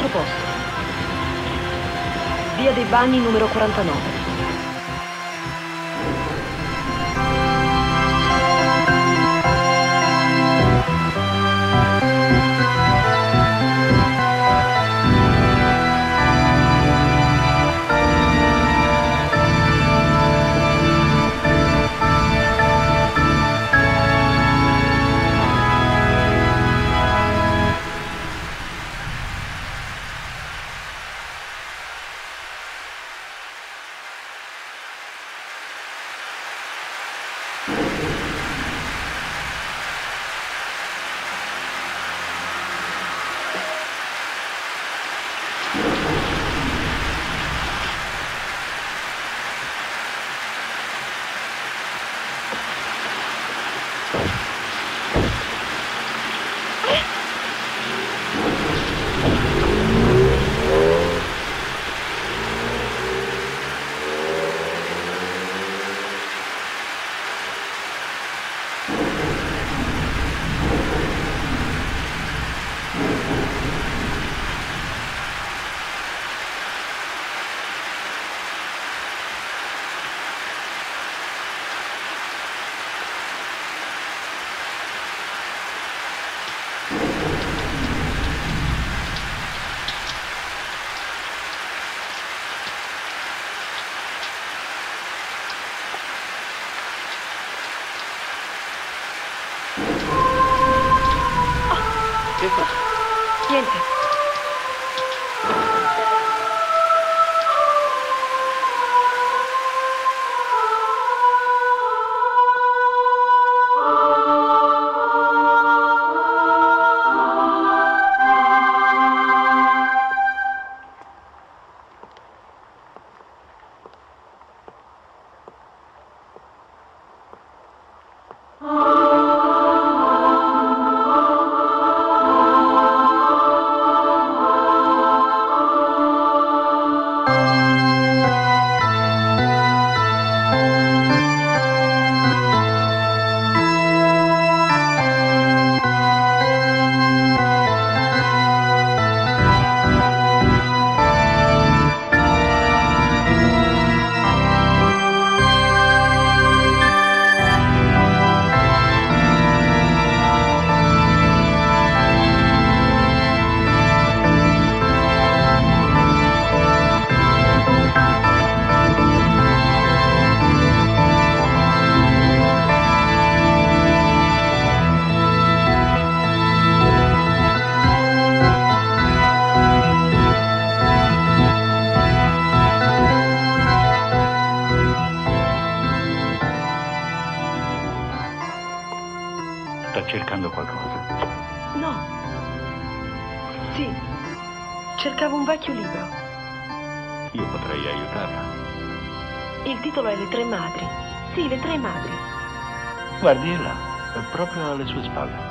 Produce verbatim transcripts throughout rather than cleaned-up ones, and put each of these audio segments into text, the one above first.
altro posto. Via dei Bagni numero quarantanove. Niente. Sta cercando qualcosa? No. Sì. Cercavo un vecchio libro. Io potrei aiutarla. Il titolo è Le tre madri. Sì, Le tre madri. Guardi, è là, è proprio alle sue spalle.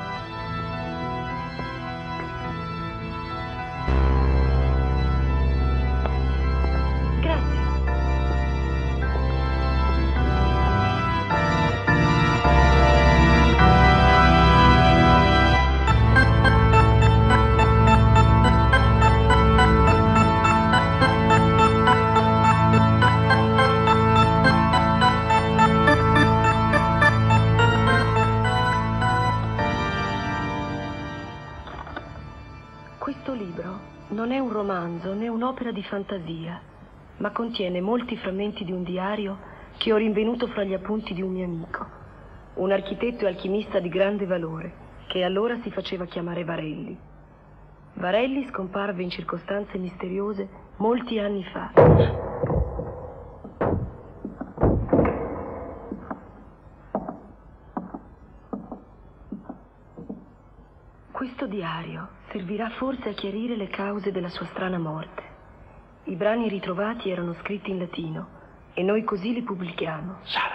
Questo libro non è un romanzo né un'opera di fantasia, ma contiene molti frammenti di un diario che ho rinvenuto fra gli appunti di un mio amico, un architetto e alchimista di grande valore, che allora si faceva chiamare Varelli. Varelli scomparve in circostanze misteriose molti anni fa. Questo diario servirà forse a chiarire le cause della sua strana morte. I brani ritrovati erano scritti in latino e noi così li pubblichiamo. Sara.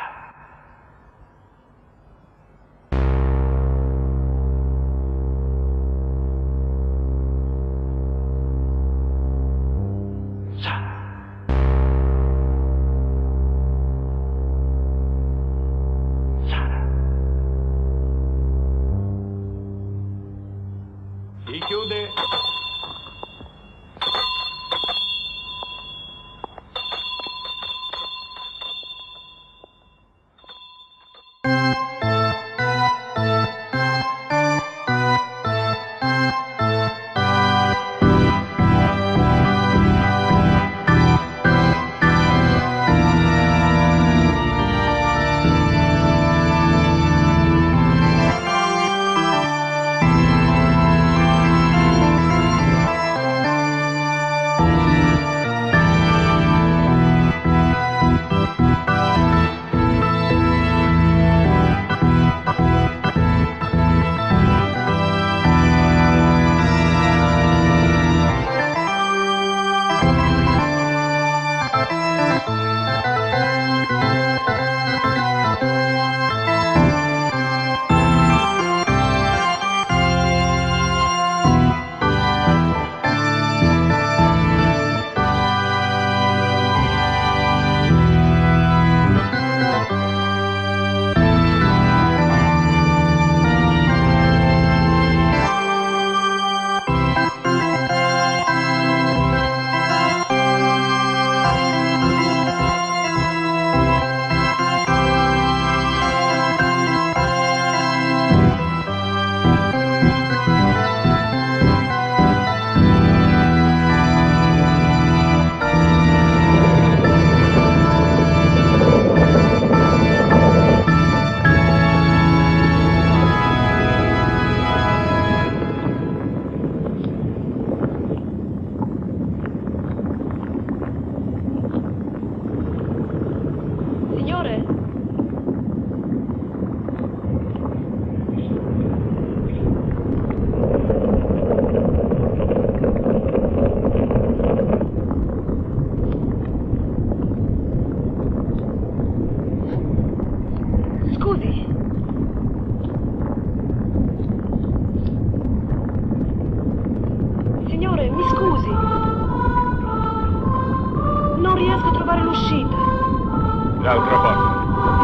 trovare l'uscita. L'altra porta.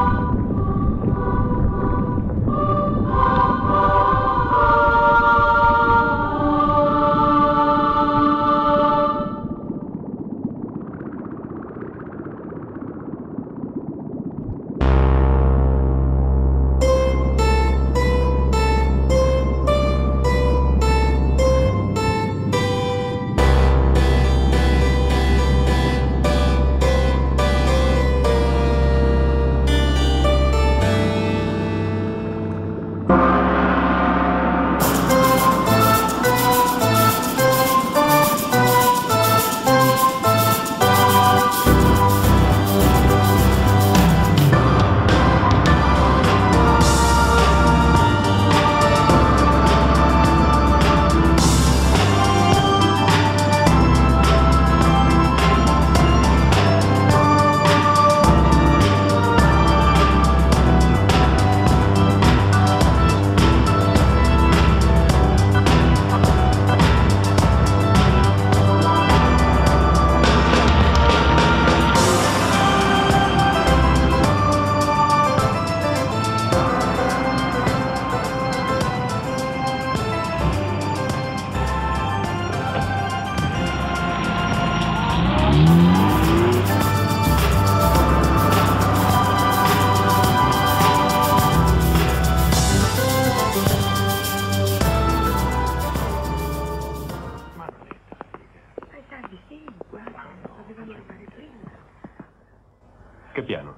Che piano?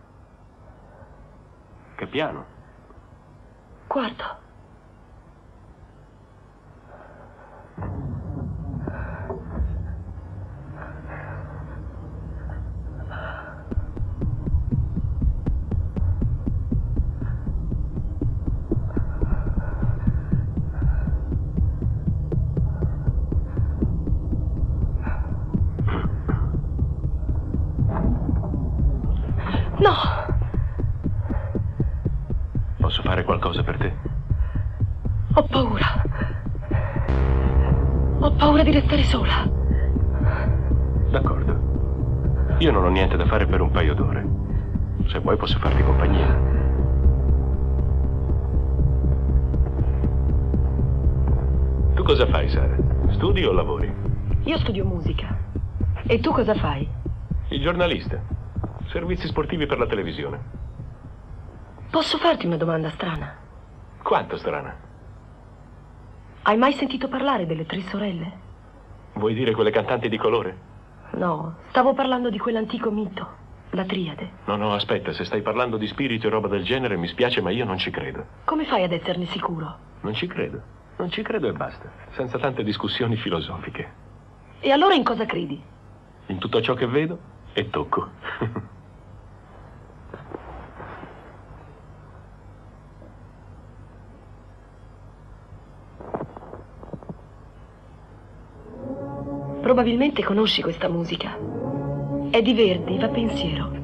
Che piano? Quarto. No! Posso fare qualcosa per te? Ho paura. Ho paura di restare sola. D'accordo. Io non ho niente da fare per un paio d'ore. Se vuoi posso farti compagnia. Tu cosa fai, Sara? Studi o lavori? Io studio musica. E tu cosa fai? Il giornalista. Servizi sportivi per la televisione. Posso farti una domanda strana? Quanto strana? Hai mai sentito parlare delle tre sorelle? Vuoi dire quelle cantanti di colore? No, stavo parlando di quell'antico mito, la triade. No, no, aspetta, se stai parlando di spiriti e roba del genere mi spiace, ma io non ci credo. Come fai ad esserne sicuro? Non ci credo. Non ci credo e basta. Senza tante discussioni filosofiche. E allora in cosa credi? In tutto ciò che vedo e tocco. Probabilmente conosci questa musica. È di Verdi, Va pensiero.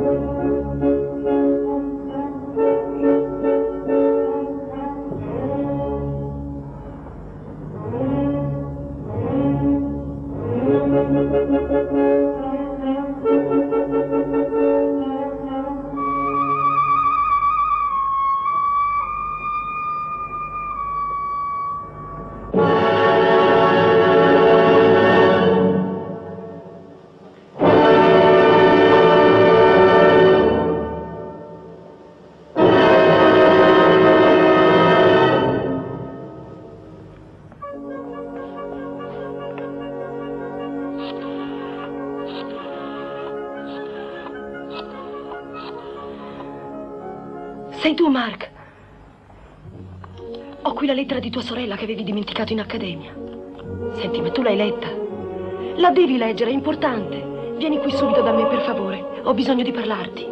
Sei tu, Mark. Ho qui la lettera di tua sorella che avevi dimenticato in accademia. Senti, ma tu l'hai letta? La devi leggere, è importante. Vieni qui subito da me, per favore. Ho bisogno di parlarti.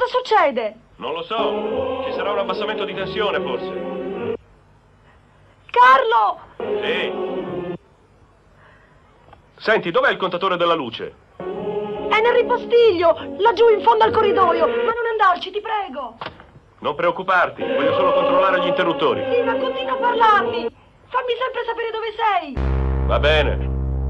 Cosa succede? Non lo so. Ci sarà un abbassamento di tensione, forse. Carlo! Sì. Senti, dov'è il contatore della luce? È nel ripostiglio, laggiù in fondo al corridoio. Ma non andarci, ti prego. Non preoccuparti, voglio solo controllare gli interruttori. Sì, ma continua a parlarmi. Fammi sempre sapere dove sei. Va bene.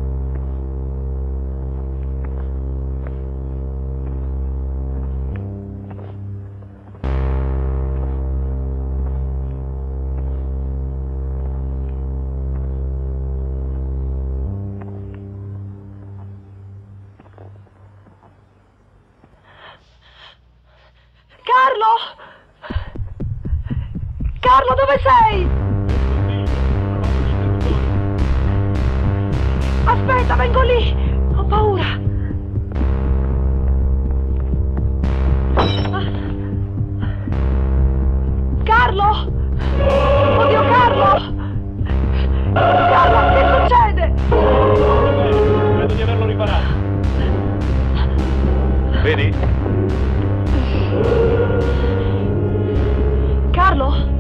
Carlo! Carlo, dove sei? Aspetta, vengo lì! Ho paura! Carlo! Oddio, Carlo! Carlo, che succede? Credo di averlo riparato. Vedi? Carlo?